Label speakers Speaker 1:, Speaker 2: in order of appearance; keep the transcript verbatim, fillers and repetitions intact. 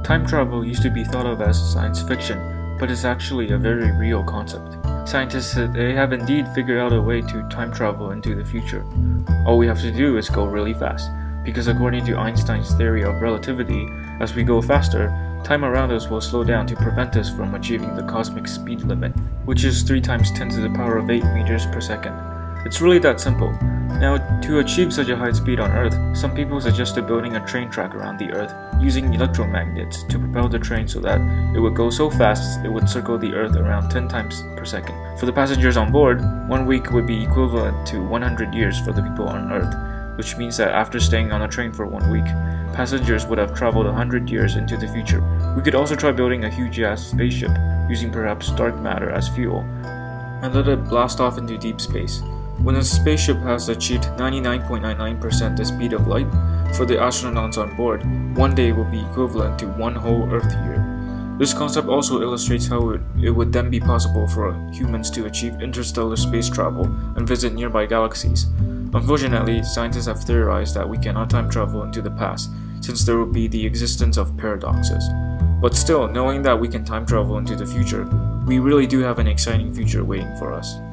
Speaker 1: Time travel used to be thought of as science fiction, but it's actually a very real concept. Scientists said they have indeed figured out a way to time travel into the future. All we have to do is go really fast, because according to Einstein's theory of relativity, as we go faster, time around us will slow down to prevent us from achieving the cosmic speed limit, which is three times ten to the power of eight meters per second. It's really that simple. Now, to achieve such a high speed on Earth, some people suggested building a train track around the Earth using electromagnets to propel the train so that it would go so fast it would circle the Earth around ten times per second. For the passengers on board, one week would be equivalent to one hundred years for the people on Earth, which means that after staying on a train for one week, passengers would have traveled one hundred years into the future. We could also try building a huge-ass spaceship, using perhaps dark matter as fuel, and let it blast off into deep space. When a spaceship has achieved ninety-nine point nine nine percent the speed of light, for the astronauts on board, one day will be equivalent to one whole Earth year. This concept also illustrates how it, it would then be possible for humans to achieve interstellar space travel and visit nearby galaxies. Unfortunately, scientists have theorized that we cannot time travel into the past, since there will be the existence of paradoxes. But still, knowing that we can time travel into the future, we really do have an exciting future waiting for us.